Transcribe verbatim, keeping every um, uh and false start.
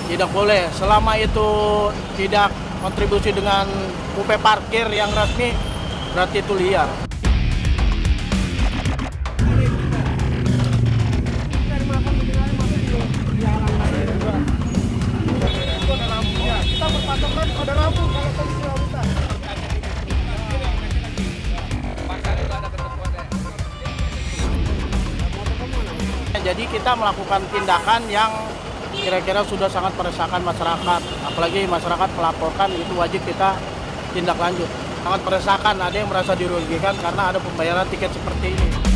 Tidak boleh, selama itu tidak kontribusi dengan U P parkir yang resmi, berarti itu liar. Kita berpatokan pada lampu kalau kondisi lalu lintas. Jadi kita melakukan tindakan yang kira-kira sudah sangat meresahkan masyarakat, apalagi masyarakat melaporkan, itu wajib kita tindak lanjut. Sangat meresahkan, ada yang merasa dirugikan karena ada pembayaran tiket seperti ini.